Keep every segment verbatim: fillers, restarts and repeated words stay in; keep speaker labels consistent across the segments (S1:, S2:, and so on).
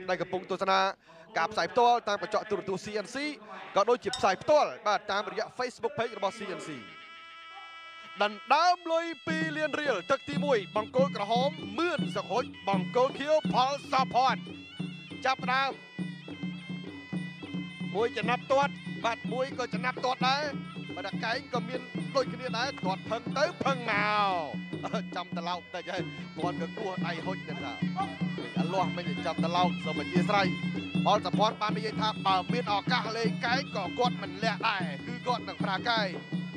S1: ในกระปุกตัวชนะกับสายตัวตามกระเจาะตัวตัว ซี เอ็น ซี ก็โดยจิบสายตัวบ้านตามระยะ Facebook Page របស់ ซี เอ็น ซี ดันดามลอยปีเลียนเรียลตึกที่มวยบังโกลกระหอมเมื่อนสะโขยบังโกลเขียวพอลซาพอนจับดามมวยจะนับตัวบัดมวยก็จะนับตัวได้บัดไก่ก็มีโดยกันนี้ได้ตัวเพิ่งเต้เพิ่งมาจำแต่เราแต่ใจบอลก็กลัวไอ้หดนั่นแหละอันล้อไม่ได้จำแต่เราสมัยยี่สิบพอสะพอนปานนี้ท่าป่ามีนออกกาเลยไก่ก็กดมันแหลกได้คือกดหนังปลาไก่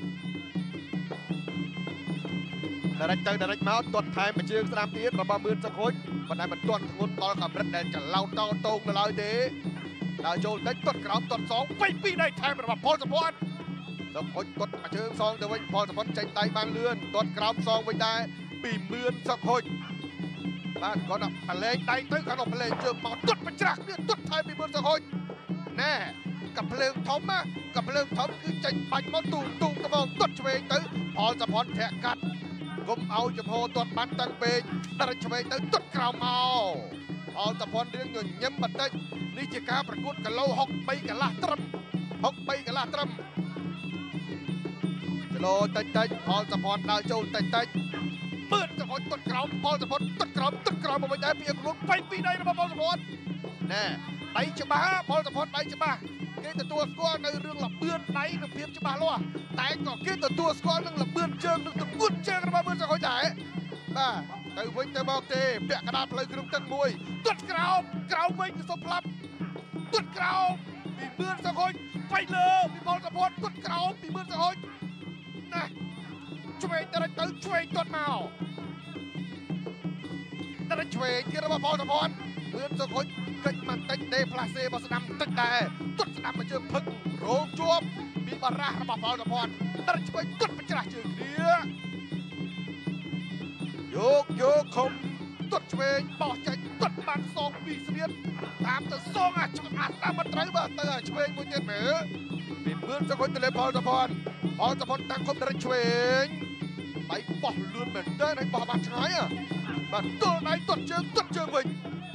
S1: แต่ได้เจอแต่ได้มาตัวไทยมาเชื่อสนามตีระบามือสะโขยวันนั้นมันตัวงุนตอนกับรัดแดนจะเล่าเต้าตรงเลยเด้ดาวโจนได้ตัวกรอบตัวสองไปปีได้ไทยระบาพอสะพอนสะโขยกดมาเชิงซองแต่ว่าพอสะพอนใจไตบางเลื่อนตัวกรอบซองไปได้ปีเมือนสะโขยบ้านก่อนอ่ะทะเลไตตื้อขนมทะเลเจอหมอตุดเป็นจักเนี่ยตุดไทยปีเมือนสะโขยแน่กับเพลิงทอมมากับเพลิงทอมคือใจปันมาตูมตูมกระบอกตุดเฉยตื้อพอสะพอนแทะกัดกุมเอาจะพอตัวบันตังเปย์ตระเฉยตื้อตุดกราวเมาพอสะพอนเรื่องเงินย้ำบันได้นี่จะการประกวดกันเล่าหกใบกันละตรมหกใบกันละตรมจะโลเตะพอสะพอนดาวโจนเตะเปิดสะพอนตุดกราวพอสะพอนตุดกราวตุดกราวมาไม่ได้เพียงลุ้นไปปีใดนะพอสะพอนแน่ไตจะมาพอสะพอนไตจะมาเกี่ยตัวสกอร์ในเรื่องหลับเบื้อนไตหนึ่งเพียงจะมาล้อแต่ก็เกี่ยตัวสกอร์หนึ่งหลับเบื้อนเชิงหนึ่งตัวกุดเชิงนะเบื้อนจะคอยจ่ายบ้าแต่วิ่งแต่บอกเตะเปียกกระดาษเลยคือตั้งมวยตุดกราวกราววิ่งสมพลับตุดกราวปีเบื้อนจะคอยไปเลยปีพอสะพอนตุดกราวปีเบื้อนจะคอยนะช่วยแต่ละตื่นช่วยตุดเมาแต่ละช่วยที่เราพอสะพอนเบื้อนจะคอยขึ้นมันเตะเดพลาเซ่บอสนามตึกแต่ตุดสนามมาเจอพึ่งโรงจวบมีบาราระบาพอสะพอนแต่ละช่วยตุดเป็นกระเจือเดียโยกโยกคมตุดช่วยปอกใจตุดมันซองปีเสียนตามแต่ซองอ่ะช่วยอัดตามมันไตรบ้าแต่ช่วยมุ้งเจ็บเหนือปีเบื้อนจะคอยตะเลพอสะพอนพอสะพอนตั้งคมแต่ละช่วยไปปอกเลือนเหมือนได้ในปอกบาดช้อ่ะมาตัวไหนตุดเชิงตุดเชิงวิ่ง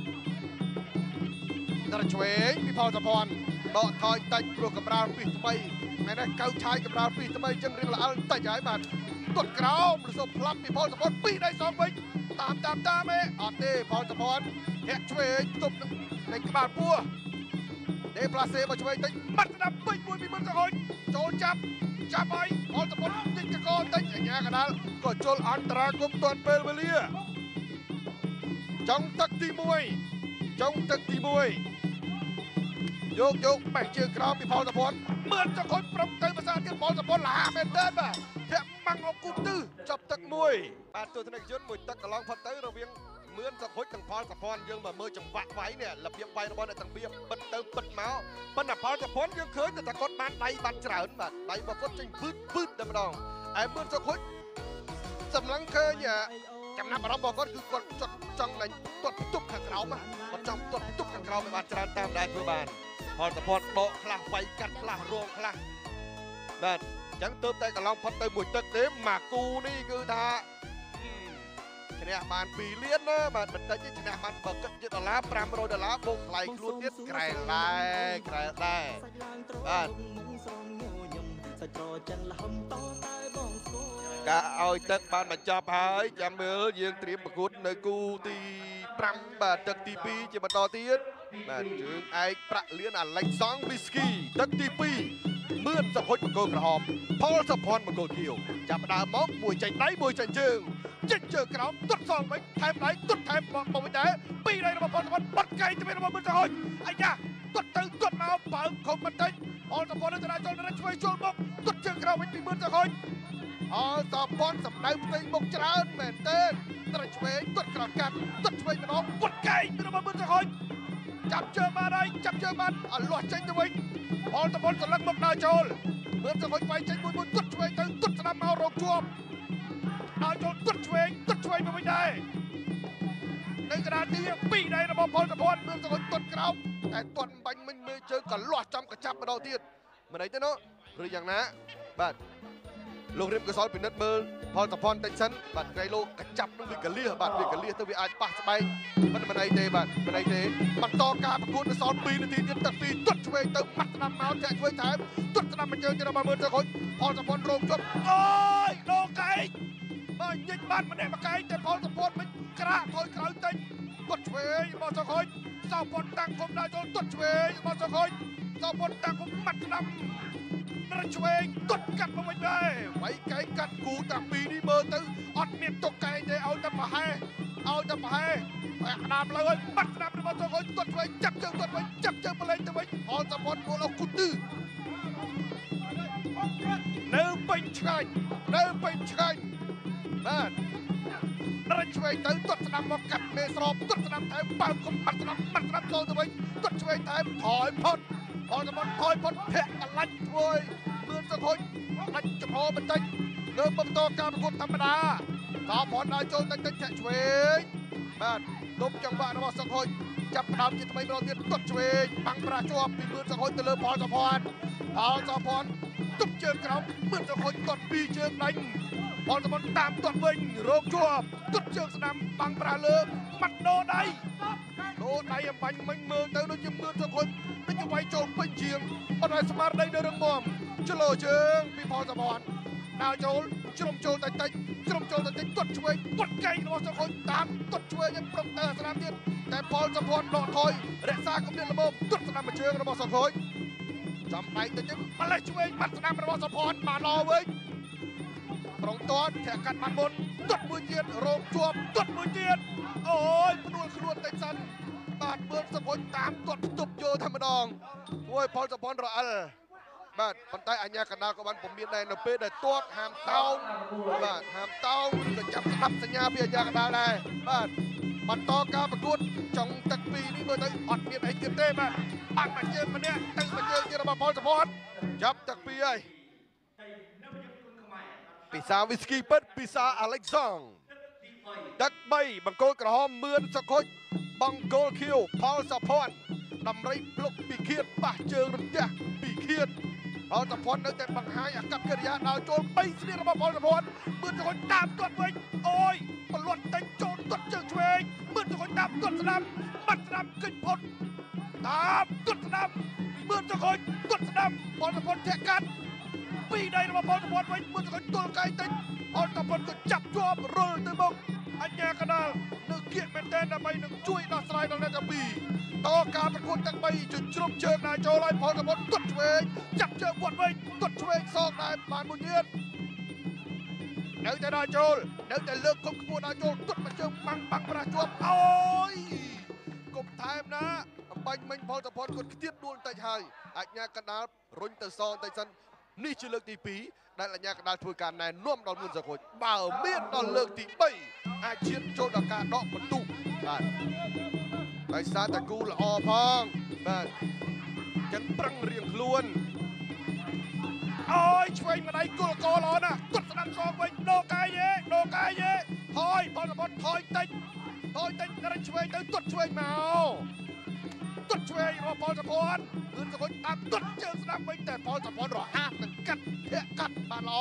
S1: ตระช่วยมีพอสะพอนต่อทอยตัดกลัวกับเราปีทำไมไม่ได้เกาชายกับเราปีทำไมจังเรียงละอันตัดใหญ่มันตุดกราวหรือสพลับมีพอสะพอนปีได้สองวิ่งตามตามตามเอออดเด้พอสะพอนแหกช่วยตุบในกระบาดปัวเดปลาเซมาช่วยติมัดนับปีมวยมีมือสะพอนโจจับจับไปพอสะพอนติดกระโกนติดอย่างเงี้ยกันนั้นก็โจลอันตรากรมตอนเปลเวเลียจังตักตีมวยจังตักตีมวยโยกโยกไปเจอกราวมีพอสะพอนเหมือนจะคนปรับเติมภาษาที่พอสะพอนหลาเป็นเดินมาแถมมังอกุมตื้อจับตักมวยปาตัวธนกิจมวยตักกระลองพัดเตอร์เราเวียงเหมือนจะคดต่างพอสะพอนยังมาเมื่อจังหวะไว้เนี่ยระเบียบไประบอนในต่างเบียบบันเติมบันเมาบันหนักพอสะพอนยังเคยแต่ตะกดมันในบันเฉลิมแบบในบันก็จริงพืดพืดดำดองไอ้เหมือนจะคดสำลังเคยเนี่ยจำนำเราบอกก็คือกดจดจังในตัวตุ๊บขังเรามามันจังตัวตุ๊บขังเราไม่บานจานตามได้เพื่อบานพอสะพอนโตคลาไฟกัดคลารวงคลาบ้านจังเติมแต่กระลองพัดเติมมวยตึกเต็มหมากกูนี่คือท่าชนะบานปีเลี้ยนนะบานมันได้ชนะบานเบิกกันยึดดอลลาร์ปรามโรดอลลาร์บงไหลครูนิดไกลไล่ไกลไล่บ้านกะเอาตึกบานมาจับหายจำเมื่อยังเตรียมประกุดในกูตีปรามบานตึกตีปีจะมาต่อตีนบ้านจึงไอ้ประเลี้ยนอะไรซองบิสกี้ตึกตีปีเมื่อสะพดมาโกกระหอบพอสะพอนมาโกเกี่ยวจับดามอกมวยใจไหนมวยใจเชิงจิตเจอกระหอบตุดซองไปแทมไหนตุดแทมบอกบอกไปไหนปีไหนเราพอสะพอนปัดไก่จะเป็นเราเมื่อจะหอยไอ้ยาตุดตึงตุดมาเปิดคงมันได้พอสะพอนจะได้จนได้ช่วยช่วยบอกตุดเจอกระหอบไปปีเมื่อจะหอยพอสะพอนสำนักตีบกจราเเหม็นเต้นตระช่วยตุดกระหอบกันตุดช่วยมันน้องปัดไก่เป็นเราเมื่อจะหอยจับเจอมาได้จับเจอมันอ่ะหลอดใจจะวิ่งพอสะพอนสลักบกดาวโจลเมื่อจะคอยไปใจบุญบุญตุดช่วยตึงตุดสนามเอาโรงจวบดาวโจลตุดช่วยตุดช่วยมาไม่ได้ในกระดานนี้ปีใดระบบพอสะพอนเมื่อจะคอยตุดกระเอาแต่ตุดบังมันไม่เจอกันหลอดจำกระชับมาดาวเทียนเมื่อไหร่เจ้าเนาะหรืออย่างนะบ้านលោករៀបកសលពិនិត្យមើលផលតផនតិចសិនបាទថ្ងៃលោកកចាប់នឹងវាកលៀសបាទវាកលៀសទៅវាអាចប៉ះស្បែកមិនមិនអីទេបាទមិនអីទេបន្តការប្រកួតនៅសល់ពីរនាទីទៀតទឹកពីទុតឆ្វេងទៅបាត់ស្ដាំមកចាក់ឆ្វេងថែមទុតស្ដាំមកជើងទៅដល់មើលទៅខូចផលតផនរងជាប់អូយដោកែងបើញិចបាត់ម្នាក់មកកែងតែផលតផនមិនក្រាក់ថយក្រោយតិចទុតឆ្វេងរបស់ទៅខូចសោផនតាំងគុំដល់ចូលទុតឆ្វេងរបស់ទៅខូចសោផនតាំងគុំបាត់ស្ដាំរឆ្វេងទុតកាត់មកវិញដែរໄວកែងកាត់គូតាពីនេះមើលទៅអត់មានទុកកែងទេឲ្យតែប្រហែលឲ្យតែប្រហែលអាក្តាប់លើឲ្យបាត់ស្ដាប់របស់ទៅឲ្យទុតឆ្វេងចាប់ជើងទុតវិញចាប់ជើងប្រឡែងទៅវិញអល់សផនគោលអគុទឺនៅពេញឆ្ងាញ់នៅពេញឆ្ងាញ់បាទរឆ្វេងទៅទុតស្ដាំមកកាត់មេស្របទុតស្ដាំថែមបើកុំបាត់ស្ដាំបាត់ស្ដាំចូលទៅវិញទុតឆ្វេងថែមថយផុតអល់សផនថយផុតធាក់កលាច់ធ្វើឲ្យមឿនសខូចដាច់ចំហបន្តិចលើបន្តការប្រកួតធម្មតាតបផនដល់ចូលតិចតិចចាក់ឆ្វេងបាទទប់ចង្វាក់របស់សខូចចាប់ផ្ដើមជាថ្មីម្ដងទៀតទុតឆ្វេងបាំងប្រាជាប់ពីមឿនសខូចទៅលើផលសផនផលសផនទប់ជើងក្រោមមឿនសខូចទាត់ពីជើងដេញផលសផនតាមទាត់វិញរោគជាប់ទប់ជើងស្ដាំបាំងប្រាលើម៉ាត់ដោដៃដោដៃអំបញ្ញមិញមើលទៅដូចជាមឿនសខូចដូចជាវាយចូលពេញជាងអត់ឲ្យស្មារតីនៅរឹងមាំចលោជើងពីផលសផនដើរចូលជ្រុំចូលតិចតិចជ្រុំចូលតិចតិចទាត់ឆ្វេងពុតកែងរបស់សខូចតាមទាត់ឆ្វេងយ៉ាងប្រឹងតើស្នាមទៀតតែផលសផនដកថយរក្សាគម្លាតល្មមទាត់ស្នាមមួយជើងរបស់សខូចចំដៃទៅជិះម្លេះឆ្វេងបាត់ស្នាមរបស់សផនបានឡវិញប្រងទាត់ធាក់កាត់បាត់មុនទាត់មួយទៀតរោគជាប់ទាត់មួយទៀតអូយផ្ដួលខ្លួនតិចសិនបាទមើលសខូចតាមទាត់ផ្ទប់យកតែម្ដងអូយផលសផនរអិលបាទប៉ុន្តែអាញាកណ្ដាលក៏បានពមមានដែរនៅពេលដែលទាត់ហាមតោងបាទហាមតោងក៏ចាប់ស្ដាប់សញ្ញាពីអាញាកណ្ដាលដែរបាទបន្តការប្រកួតចុងទឹកពីរនេះមើលទៅអត់មានអីទៀតទេបាទបាក់មកជើងម្នាក់ទៅមកជើងទៀតរបស់ផលសផនចាប់ទឹកពីរហើយពិសាវីស្គីពិតពិសាអាឡិចសង់ទឹកបីបង្គោលក្រហមមឿនសខូចបង្គោលខៀវផលសផនដំរីភ្លុកពីឃាតប៉ះជើងរន្ទះពីឃាតផលសផននៅតែបង្ហាញអាកប្បកិរិយាដើរចូលបីស្នៀតរបស់ផលសផនមឿនសខូចតាមទាត់វិញអូយបលត់តែចូលទាត់ជើងឆ្វេងមឿនសខូចតាមទាត់ស្ដាំបាត់ស្ដាំគិចផុតតាមទាត់ស្ដាំមឿនសខូចទាត់ស្ដាំផលសផនធាក់កាត់ពីដៃរបស់ផលសផនវិញមឿនសខូចទល់កាយតិចផលសផនក៏ចាប់ជាប់រុលទៅមុខអញ្ញាកណ្ដាលនៅគៀកមែនទែនដើម្បីនឹងជួយដោះស្រាយដល់អ្នកទាំងពីរតការប្រកួតទាំងបីជញ្ជ្រុំជើងដែរចូលហើយផលសផនទាត់ឆ្វេងចាប់ជើងវត្តវិញទាត់ឆ្វេងសងដែរបានមួយទៀតនៅតែដល់ចូលនៅតែលើកគុំខ្ពស់ដល់ចូលទាត់មកជើងបាំងបាំងប្រាស់ជាប់អូយគុំថែមណាអំបញ្ញមិញផលសផនគាត់ខ្ទាតដួលតិចហើយអញ្ញាកណ្ដាលរុញទៅសងតិចសិននេះជាលើកទីពីរដែលអញ្ញាកណ្ដាលធ្វើការណែនាំដល់មឿនសខូចបើមានដល់លើកទីបីអាចឈានចូលដល់ការដកបន្ទុកបាទដោយសារតែគូល្អផងបាទចឹងប្រឹងរៀងខ្លួនអូយឆ្វេងម្ដាយគល់កល្អណាស់ទាត់ស្ដាំសងវិញដោកាយយេដោកាយយេថយផលសផនថយតិចថយតិចរត់ឆ្វេងទៅទាត់ឆ្វេងមកទាត់ឆ្វេងរបស់ផលសផនមឿនសខូចតាមទាត់ជើងស្ដាំវិញតែផលសផនរហ័សនឹងកាត់ធាក់កាត់បានល្អ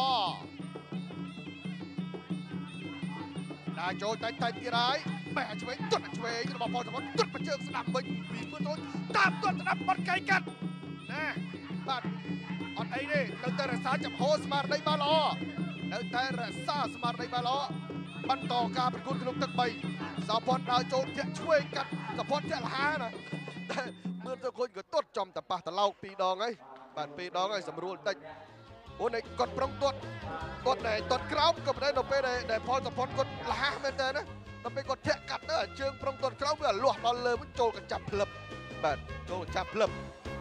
S1: ដើរចូលតែតែទៀតហើយបែរឆ្វេងទាត់ឆ្វេងរបស់ផលសផនទាត់មកជើងស្ដាំវិញពីមឿនសខូចតាមទាត់ស្ដាំបាត់កៃកាត់ណាបាទអត់អីទេនៅតែរក្សាចំហស្មារតីបានល្អនៅតែរក្សាស្មារតីបានល្អបន្តការប្រកួតក្នុងទឹកបីសោផនដើរចូលធាក់ឆ្វេងកាត់សោផនធាក់លហាណាតែមឿនសខូចក៏ទាត់ចំតប៉ះតឡោកពីរដងហើយបាទពីរដងហើយសម្រួលតិចអូនឯងគាត់ប្រឹងទាត់ទាត់តែទាត់ក្រោមក៏មិនដែរនៅពេលដែលផលសផនគាត់លះមែនតើណាដល់ពេលគាត់ធាក់កាត់ទៅជើងប្រឹងទាត់ក្រោមវាលាស់ដល់លើវិញចូលកញ្ចាប់ផ្លឹបបាទចូលកញ្ចាប់ផ្លឹប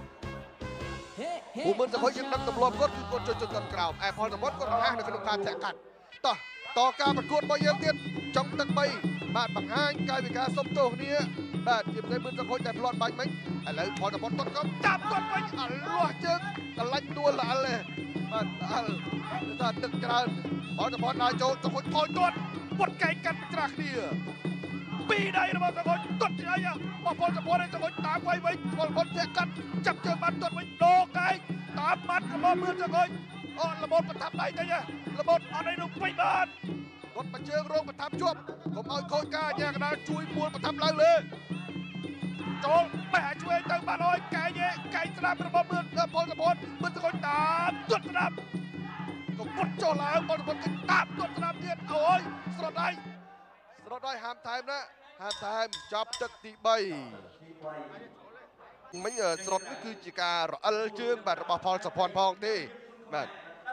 S1: ពួកមឿនសខូចយើងដឹងទម្លាប់គាត់គឺគាត់ចូលទាត់ក្រោមឯផលសផនគាត់លះនៅក្នុងការធាក់កាត់តោះតការប្រកួតរបស់យើងទៀតចុងទឹកបីបាទបង្ហាញកាយវិការសុំទោសគ្នាបាទជាពិសេសមឿនសខូចតែផ្លន់បាញ់មិញឥឡូវផលសផនទាត់ក៏ចាប់គាត់វិញអលាស់ជើងកលាច់ដួលល្អិលបាទល្អិលថាទឹកច្រើនផលសផនដើរចូលសខូចថយទាត់ពុតកែងកាត់ក្រាស់គ្នាពីរដៃរបស់សខូចទាត់ឆ្អីបោះផលសផនឲ្យសខូចតាមໄວវិញផលសផនធាក់កាត់ចាប់ជើងបានទាត់វិញដោកែងតតាមបាត់របស់មឿនចង្អុយអត់ល្បត់ប្រថាប់ដៃទៅល្បត់អត់ឲ្យនឹងពេញបានគាត់បញ្ជើងរងប្រថាប់ជាប់កុំឲ្យខូចការយ៉ាងកណ្ដាលជួយមួលប្រថាប់ឡើងលើចូលបេះជួយទៅបានហើយកែងកែងស្ដាប់របស់មឿនផលសពតមឿនចង្អុយតាមទាត់ស្ដាប់ក៏ពុតចុះឡើងផលសពតគឺតាមទាត់ស្ដាប់ទៀតអូយស្រត់ដៃស្រត់ដៃហាមថែមណាហាមថែមចាប់ទឹកទីបីមិញស្រត់នេះគឺជាការរអិលជើងបាទរបស់ផលសភ័ណ្ឌផងទេបាទ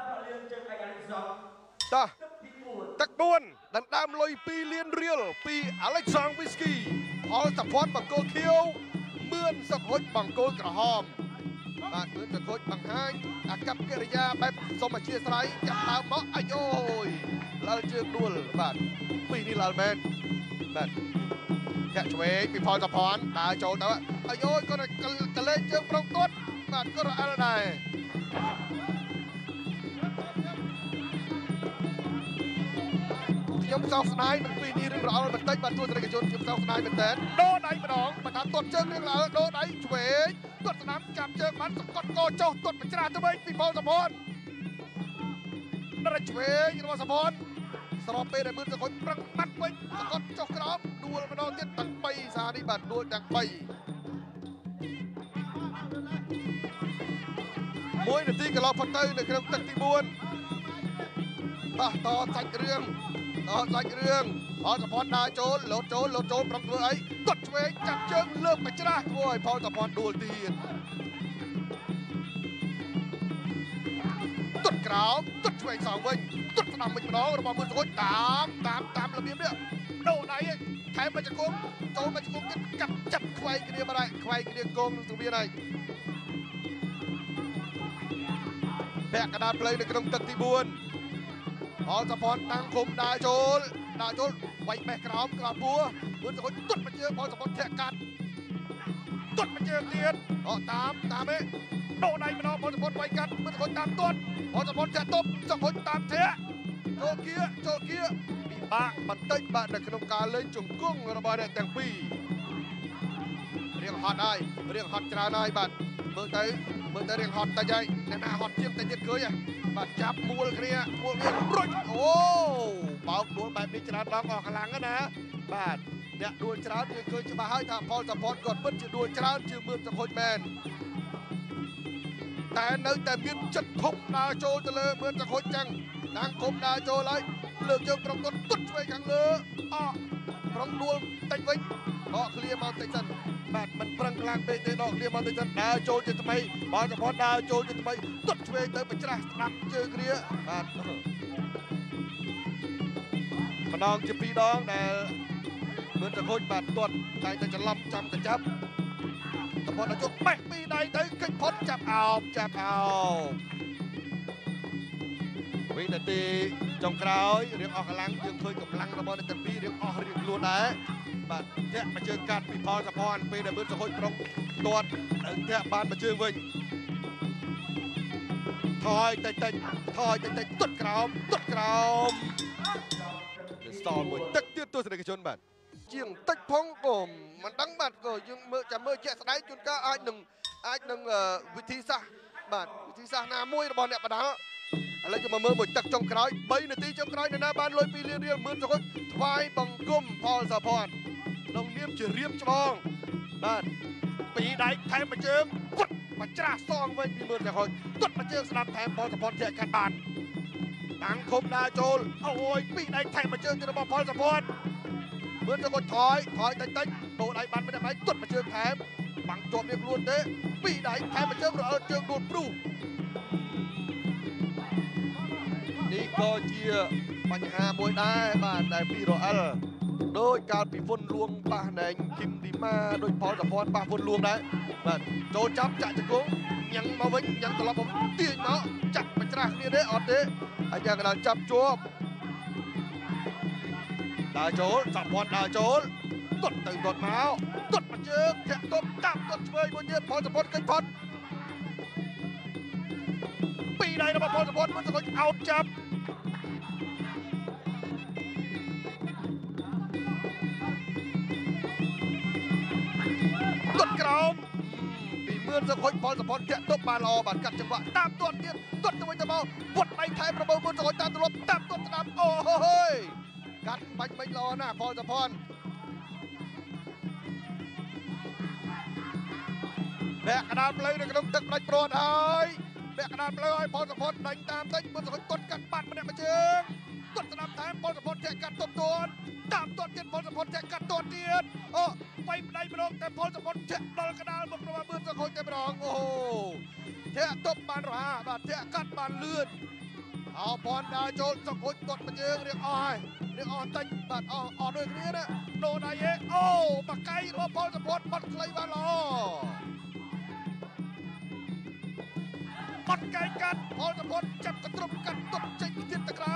S1: តោះទឹកបួនដណ្ដើមលុយពីរលានរៀលពី Alexander Whisky ផលសភ័ណ្ឌបង្គោលខៀវមឿនសុខហុចបង្គោលក្រហមបាទមឿនសុខហុចបង្ហាញអាកប្បកិរិយាបែបសូមអធិស្ឋានចាប់ដើមមកអាយអូយលើជើងដួលបាទពីនេះឡើយមែនបាទចាក់ឆ្វេងពីផលសភ័ណ្ឌដើរចូលទៅអាយអូយគាត់កលេងជើងប្រងទាត់បាទគាត់រអិលដែរខ្ញុំសោកស្ដាយនឹងពីនេះរឿងរអិលបន្តិចបាទទស្សនិកជនខ្ញុំសោកស្ដាយមែនតើដូរដៃម្ដងបើតាមទាត់ជើងរឿងរអិលដូរដៃឆ្វេងទាត់ស្ដាំចាប់ជើងបានសង្កត់កចុះទាត់បញ្ច្រាស់ទៅវិញពីផលសភ័ណ្ឌដល់ឆ្វេងរបស់សភ័ណ្ឌស្របពេលដែលមឿនសង្កត់ប្រឹងបាត់វិញសង្កត់ចុះក្រោមដួលម្ដងទៀតទាំងបីសារនេះបាទដួលទាំងបីមួយនាទីកន្លងផុតទៅនៅក្នុងទឹកទីបួនបាទតសាច់រឿងតសាច់រឿងផលសភ័ណ្ឌដើរចូលលោតចូលលោតចូលប្រឹងធ្វើអីទាត់ឆ្វេងចាប់ជើងលើកបញ្ច្រាស់ធ្វើឲ្យផលសភ័ណ្ឌដួលទៀតទាត់ក្រោមទាត់ឆ្វេងសងវិញទាត់ស្ដាំវិញម្ដងរបស់មឿនសុខហុចតាមតាមតាមរបៀបនេះដូរដៃថែមមកជង្គង់ចូលមកជង្គង់ទៀតកាប់ចាប់ខ្វែងគ្នាបាត់ហើយខ្វែងគ្នាគងនឹងសង្វៀនហើយពាក់កណ្ដាលផ្លូវនៅក្នុងទឹកទីបួនផលសភ័ណ្ឌតាំងឃុំដើរចូលដើរចូលវាយបេះក្រោមក្រោមពួរមឿនសុខហុចទាត់មកជើងផលសភ័ណ្ឌធាក់កាត់ទាត់មកជើងទៀតអត់តាមតាមទេដូរដៃម្ដងផលសភ័ណ្ឌវាយកាត់មឿនសុខហុចតាមទាត់ផលសភ័ណ្ឌធាក់ទប់សុខហុចតាមធាក់ចូលគៀចូលគៀពិបាកបន្តិចបាទនៅក្នុងការលេងជង្គង់របស់អ្នកទាំងពីររៀងហត់ហើយរៀងហត់ច្រើនហើយបាទមើលទៅមើលទៅរៀងហត់តិចហើយអ្នកណាហត់ជាងតិចទៀតឃើញហ៎បាទចាប់មួលគ្នាមួលគ្នារុញអូបោកដួលបែបនេះច្រើនដងអស់កម្លាំងណាបាទអ្នកដួលច្រើនយើងឃើញច្បាស់ហើយថាផលសភ័ណ្ឌគាត់ពិតជាដួលច្រើនជាងមឿនសុខហុចមែនតែនៅតែមានចិត្តធំដើរចូលទៅលើមឿនសុខហុចចឹងតាំងគុំដើរចូលហើយលើកជើងប្រងទាត់ទុតឆ្វេងខាងលើអកប្រងដួលតិចវិញដកឃ្លាមកតិចសិនបាទមិនប្រឹងខ្លាំងពេកទេដកឃ្លាមកតិចសិនដើរចូលជាថ្មីផលសភ័ណ្ឌដើរចូលជាថ្មីទុតឆ្វេងទៅបញ្ច្រាស់ស្ដាប់ជើងគ្នាបាទម្ដងជាពីរដងដែលមឿនសុខហុចបាទទាត់តែតែច្រឡំចាំកញ្ចាប់សភ័ណ្ឌដល់ជប់បេះពីរដៃទៅគេចផុតចាប់អោបចាប់អោបវិនាទីចុងក្រោយរៀងអស់កម្លាំងយើងឃើញកម្លាំងរបស់អ្នកទាំងពីររៀងអស់រៀងខ្លួនដែរបាទធាក់មកជើងកាត់ពីផលសភ័ណ្ឌពេលដែលមឿនសុខហុចប្រុងទាត់ធាក់បានមកជើងវិញថយតិចតិចថយតិចតិចទុតក្រោមទុតក្រោមសល់មួយទឹកទៀតទស្សនិកជនបាទជាងតិចផងក៏មិនដឹងបាទក៏យើងមើលចាំមើលជាក់ស្ដែងជួនកាលអាចនឹងអាចនឹងវិធីសាស្ត្របាទវិធីសាស្ត្រណាមួយរបស់អ្នកបដាល់ឥឡូវយើងមកមើលមួយទឹកចុងក្រោយបីនាទីចុងក្រោយនៅណាបានលុយពីរលានរៀលមឿនសុខហុចថ្វាយបង្គំផលសភ័ណ្ឌក្នុងនាមជារៀមច្បងបាទពីរដៃថែមមួយជើងវត្តមកច្រាស់សងវិញពីមឿនសុខហុចទាត់មួយជើងស្ដាប់ថែមផលសភ័ណ្ឌធាក់កាត់បានតាំងឃុំដើរចូលអូយពីរដៃថែមមួយជើងទៅរបស់ផលសភ័ណ្ឌមឿនសុខហុចថយថយតិចតិចដូរដៃបានមិនដែរទាត់មួយជើងថែមបាំងជាប់នេះខ្លួនទេពីរដៃថែមមួយជើងរអិលជើងដួលព្រុសនេះក៏ជាបញ្ហាមួយដែរបាទដែលពីរអិលដោយកាលពីវុនលួងប៉ះណែងគឹមឌីម៉ាដោយផលសភ័ណ្ឌប៉ះវុនលួងដែរបាទចូលចាប់ចាក់ជង្គង់ញ៉ាំងមកវិញញ៉ាំងត្រឡប់មកទាញមកចាក់បញ្ច្រាស់គ្នាទេអត់ទេហើយយ៉ាងកណ្ដាលចាប់ជាប់ដើរចូលសភ័ណ្ឌដើរចូលទាត់ទៅទាត់មកទាត់មកជើងធាក់ទប់តាមទាត់ឆ្វេងមួយទៀតផលសភ័ណ្ឌគេចផុតពីរដៃរបស់ផលសភ័ណ្ឌមិនសង្កត់អោតចាប់ទាត់ក្រោមពីមมื่นสกุลพอสปอร์ตแกะตบบาลอบัดกัดจังหวะตามตัวเตี้ยต้นจะไปจะเมาบดไปไทยประเมินมื่นสกุลตามตัวตามตัวตามโอ้โหกัดไปไม่รอหน้าพอสปอร์ตแบกกระดานเลยในกระดมตึกไรโปรดหายแบกกระดานเลยพอสปอร์ตดังตามได้มื่นสกุลต้นกันปัดมาเนี่ยมาเชิงต้นสนามแทนพอสปอร์ตแจกกัดตบตัวตามตัวเตี้ยพอสปอร์ตแจกกัดตัวเตี้ยโอ้ไปในไปลงแต่พอสปอร์ตแจกดอลกระดานบนประมาณมื่นสกุลเต็มรองโอ้แทะตบบานราบาดแทะกัดบานเลือดเอาบอลได้โจนสกุลกดมาเชิงเรียกอ้อยเรียกอ้อยตั้งบาดอ้ออ้อด้วยนี้นะโดนไอ้เอ๋โอ้ปากไก่โอ้พอสปอร์ตบัดใครบาลอบัดไก่กันพอสปอร์ตจับกระตุกกันตบใจเทียนตะไคร้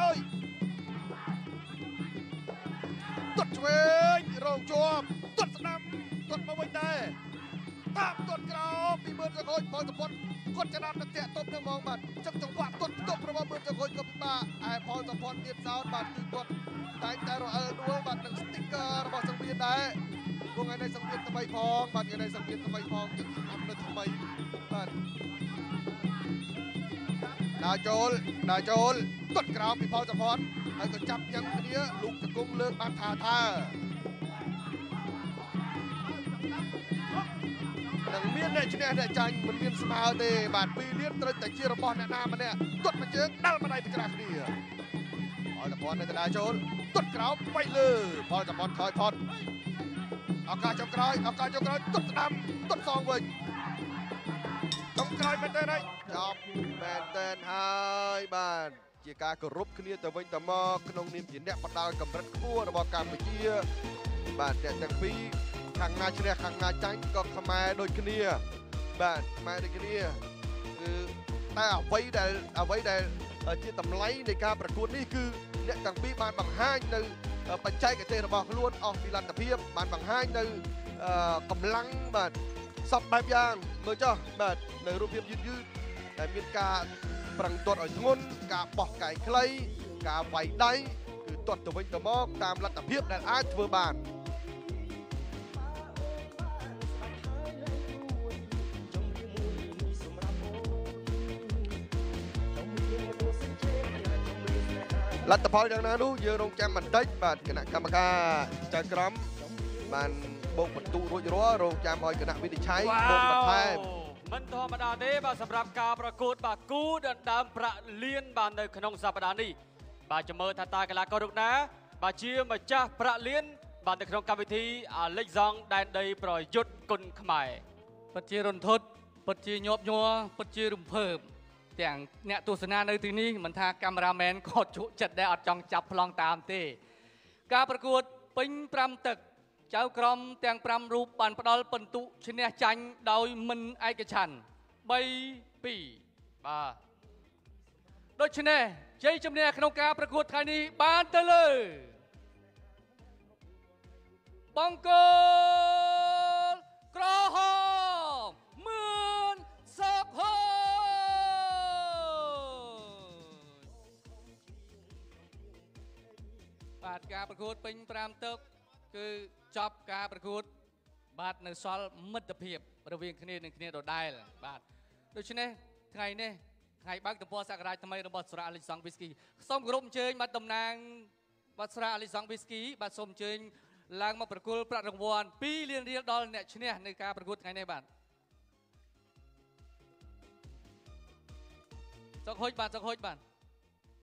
S1: ตดเวงโรงจวบตดสนามตดมาไว้ได้ตามตดกราวมีเบิร์นสกุลพอสปอร์ตกดจะนำนักเตะตบเนื้อมองบัดจังจังหวะตดตบประมาณเบิร์นสกุลกับมาไอ้พอสปอร์ตเตียนสาวบัดคือกดแต่แต่เราเออดูบัดหนึ่งสติ๊กเกอร์ระบบสังเวียนได้พวกไงในสังเวียนทำไมพองบัดไงในสังเวียนทำไมพองจะทำเลยทำไมบัดดาโจลดาโจลตดกราวมีพอสปอร์ตไอ้ก็จับยังเนี้ยลุกจะกุ้งเลือกบานทาท่าหนังเมียนเนี่ยชนะได้จังมันเมียนสมาร์เดย์บาดปีเลี้ยนตระแต่เชียร์บอลเนี่ยนามันเนี่ยตดมาเจอดัลมาได้ถึงกระดิ่งพอจะพอในตะดาโจลตดกราวไปเลยพอจะพอถอยพอเอาการจงกรอยเอาการจงกรอยตดดำตดซองเว้ยต้องกรอยเป็นเต้นได้จอบเป็นเต้นหายบ้านជាការគោរពគ្នាទៅវិញទៅមកក្នុងនាមជាអ្នកបដាល់កម្រិតខ្ពស់របស់កម្ពុជាបាទអ្នកទាំងពីរខាងណាឈ្នះខាងណាចាញ់ក៏ខ្មែរដូចគ្នាបាទខ្មែរដូចគ្នាគឺតែអ្វីដែលអ្វីដែលជាតម្លៃនៃការប្រកួតនេះគឺអ្នកទាំងពីរបានបង្ហាញនៅបច្ចេកទេសរបស់ខ្លួនអស់ពីលទ្ធភាពបានបង្ហាញនៅកម្លាំងបាទសពបែបយ៉ាងមើលចុះបាទនៅរូបភាពយឺតយឺតដែលមានការប្រឹងទាត់ឲ្យធ្ងន់ការបោះកែងខ្លីការវាយដៃគឺទាត់ទៅវិញទៅមកតាមលទ្ធភាពដែលអាចធ្វើបានលទ្ធផលយ៉ាងណានោះយើងរងចាំបន្តិចបាទគណៈកម្មការចៅក្រមបានបូកបន្ទុករួចរាល់រងចាំឲ្យគណៈវិនិច្ឆ័យបូកបន្ថែម
S2: មិនធម្មតាទេបាទសម្រាប់ការប្រកួតបាទគូដណ្ដើមប្រាក់លានបាទនៅក្នុងសប្តាហ៍នេះបាទចាំមើលថាតើកីឡាកររូបណាបាទជាម្ចាស់ប្រាក់លានបាទនៅក្នុងកម្មវិធីអាឡិចសង់ដែនដីប្រយុទ្ធគុណខ្មែរពិតជារន្ធត់ពិតជាញាប់ញ័រពិតជារំភើបទាំងអ្នកទស្សនានៅទីនេះមិនថាកាមេរ៉ាមែនក៏ជក់ចិត្តដែរអត់ចង់ចាប់ប្លង់តាមទេការប្រកួតពេញប្រាំទឹកចៅក្រមទាំងប្រាំរូបបានផ្ដល់ពិន្ទុឈ្នះចាញ់ដោយមិនឯកច្ឆន្ទបីពីរបាទដូច្នេះជ័យជំនះក្នុងការប្រកួតថ្ងៃនេះបានទៅលើបង្គោលក្រហមមឿនសុខហូបាទការប្រកួតពេញប្រាំទឹកគឺចប់ការប្រកួតបាទនៅសល់មិត្តភាពរវាងគ្នានឹងគ្នាដដែលបាទដូច្នេះថ្ងៃនេះថ្ងៃបើកទំព័រសក្តានុថ្មីរបស់ស្រាអាលីសង់វីស្គីសូមគោរពអញ្ជើញបាទតំណាងបាទស្រាអាលីសង់វីស្គីបាទសូមអញ្ជើញឡើងមកប្រគល់ប្រាក់រង្វាន់ពីរលានរៀលដល់អ្នកឈ្នះនៅការប្រកួតថ្ងៃនេះបាទចុកហុចបាទចុកហុចបាទ